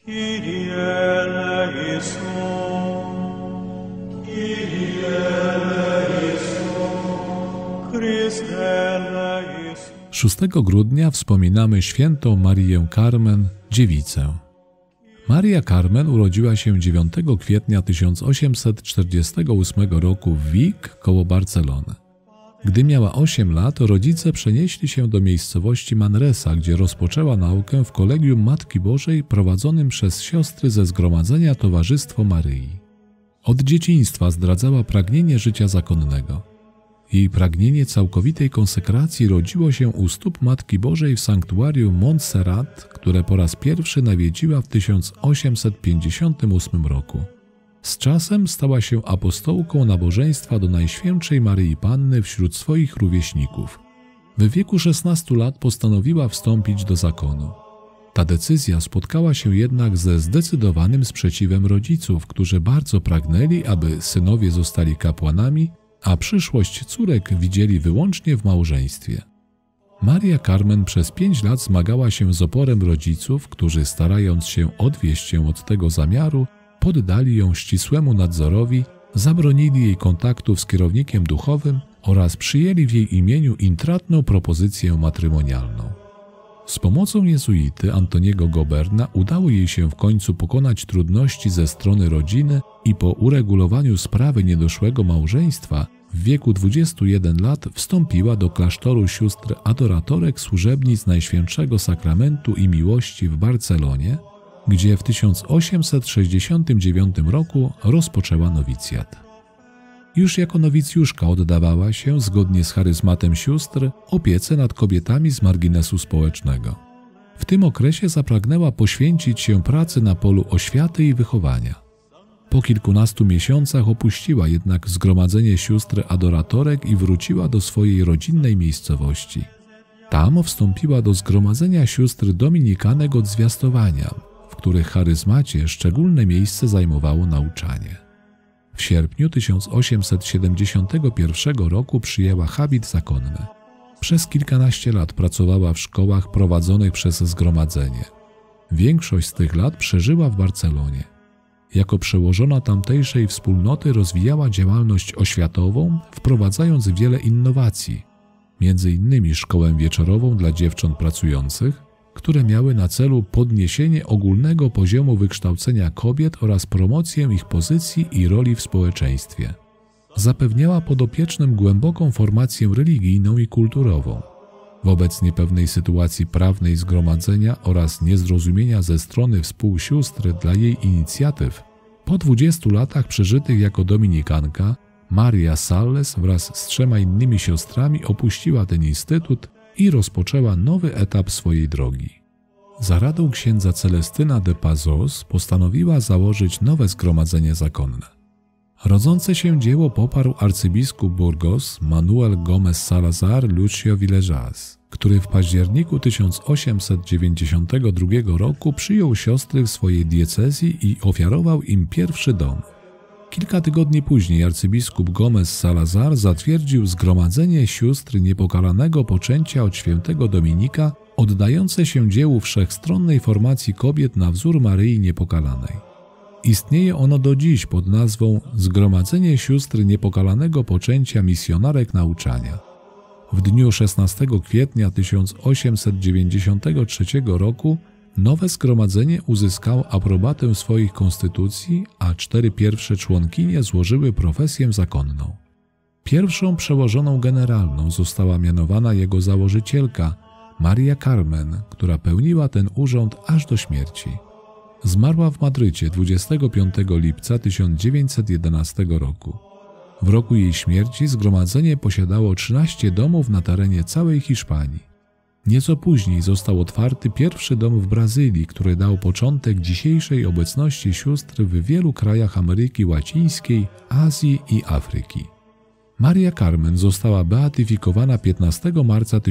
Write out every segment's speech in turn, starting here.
Kyrie eleison, Kyrie eleison, Chryste eleison. 6 grudnia wspominamy świętą Marię Carmen, dziewicę. Maria Carmen urodziła się 9 kwietnia 1848 roku w Vic koło Barcelony. Gdy miała 8 lat, rodzice przenieśli się do miejscowości Manresa, gdzie rozpoczęła naukę w Kolegium Matki Bożej prowadzonym przez siostry ze Zgromadzenia Towarzystwo Maryi. Od dzieciństwa zdradzała pragnienie życia zakonnego. Jej pragnienie całkowitej konsekracji rodziło się u stóp Matki Bożej w sanktuarium Montserrat, które po raz pierwszy nawiedziła w 1858 roku. Z czasem stała się apostołką nabożeństwa do Najświętszej Maryi Panny wśród swoich rówieśników. W wieku 16 lat postanowiła wstąpić do zakonu. Ta decyzja spotkała się jednak ze zdecydowanym sprzeciwem rodziców, którzy bardzo pragnęli, aby synowie zostali kapłanami, a przyszłość córek widzieli wyłącznie w małżeństwie. Maria Carmen przez 5 lat zmagała się z oporem rodziców, którzy starając się odwieść ją od tego zamiaru, poddali ją ścisłemu nadzorowi, zabronili jej kontaktów z kierownikiem duchowym oraz przyjęli w jej imieniu intratną propozycję matrymonialną. Z pomocą jezuity Antoniego Goberna udało jej się w końcu pokonać trudności ze strony rodziny i po uregulowaniu sprawy niedoszłego małżeństwa w wieku 21 lat wstąpiła do klasztoru sióstr adoratorek służebnic Najświętszego Sakramentu i Miłości w Barcelonie, gdzie w 1869 roku rozpoczęła nowicjat. Już jako nowicjuszka oddawała się, zgodnie z charyzmatem sióstr, opiece nad kobietami z marginesu społecznego. W tym okresie zapragnęła poświęcić się pracy na polu oświaty i wychowania. Po kilkunastu miesiącach opuściła jednak zgromadzenie sióstr adoratorek i wróciła do swojej rodzinnej miejscowości. Tam wstąpiła do zgromadzenia sióstr dominikanek od zwiastowania, w których charyzmacie szczególne miejsce zajmowało nauczanie. W sierpniu 1871 roku przyjęła habit zakonny. Przez kilkanaście lat pracowała w szkołach prowadzonych przez zgromadzenie. Większość z tych lat przeżyła w Barcelonie. Jako przełożona tamtejszej wspólnoty rozwijała działalność oświatową, wprowadzając wiele innowacji, m.in. szkołę wieczorową dla dziewcząt pracujących, które miały na celu podniesienie ogólnego poziomu wykształcenia kobiet oraz promocję ich pozycji i roli w społeczeństwie. Zapewniała podopiecznym głęboką formację religijną i kulturową. Wobec niepewnej sytuacji prawnej zgromadzenia oraz niezrozumienia ze strony współsióstr dla jej inicjatyw, po 20 latach przeżytych jako dominikanka, Maria Salles wraz z 3 innymi siostrami opuściła ten instytut i rozpoczęła nowy etap swojej drogi. Za radą księdza Celestyna de Pazos postanowiła założyć nowe zgromadzenie zakonne. Rodzące się dzieło poparł arcybiskup Burgos Manuel Gómez Salazar Lucio Villegas, który w październiku 1892 roku przyjął siostry w swojej diecezji i ofiarował im pierwszy dom. Kilka tygodni później arcybiskup Gómez Salazar zatwierdził zgromadzenie sióstr niepokalanego poczęcia od świętego Dominika, oddające się dziełu wszechstronnej formacji kobiet na wzór Maryi Niepokalanej. Istnieje ono do dziś pod nazwą Zgromadzenie Sióstr Niepokalanego Poczęcia Misjonarek Nauczania. W dniu 16 kwietnia 1893 roku nowe zgromadzenie uzyskało aprobatę swoich konstytucji, a 4 pierwsze członkinie złożyły profesję zakonną. Pierwszą przełożoną generalną została mianowana jego założycielka, Maria Carmen, która pełniła ten urząd aż do śmierci. Zmarła w Madrycie 25 lipca 1911 roku. W roku jej śmierci zgromadzenie posiadało 13 domów na terenie całej Hiszpanii. Nieco później został otwarty pierwszy dom w Brazylii, który dał początek dzisiejszej obecności sióstr w wielu krajach Ameryki Łacińskiej, Azji i Afryki. Maria Carmen została beatyfikowana 15 marca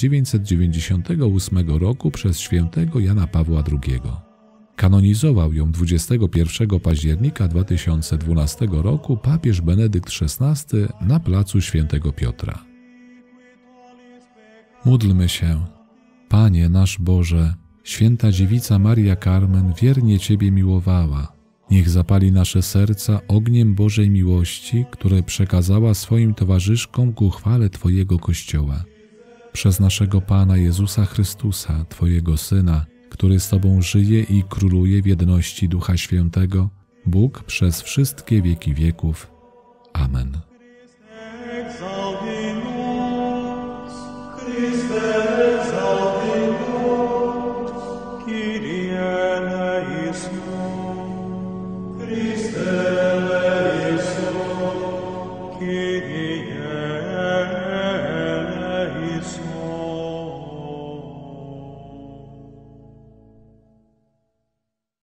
1998 roku przez świętego Jana Pawła II. Kanonizował ją 21 października 2012 roku papież Benedykt XVI na placu Świętego Piotra. Módlmy się. Panie nasz Boże, Święta Dziewica Maria Carmen wiernie Ciebie miłowała. Niech zapali nasze serca ogniem Bożej miłości, które przekazała swoim towarzyszkom ku chwale Twojego Kościoła. Przez naszego Pana Jezusa Chrystusa, Twojego Syna, który z Tobą żyje i króluje w jedności Ducha Świętego, Bóg przez wszystkie wieki wieków. Amen. Exaudi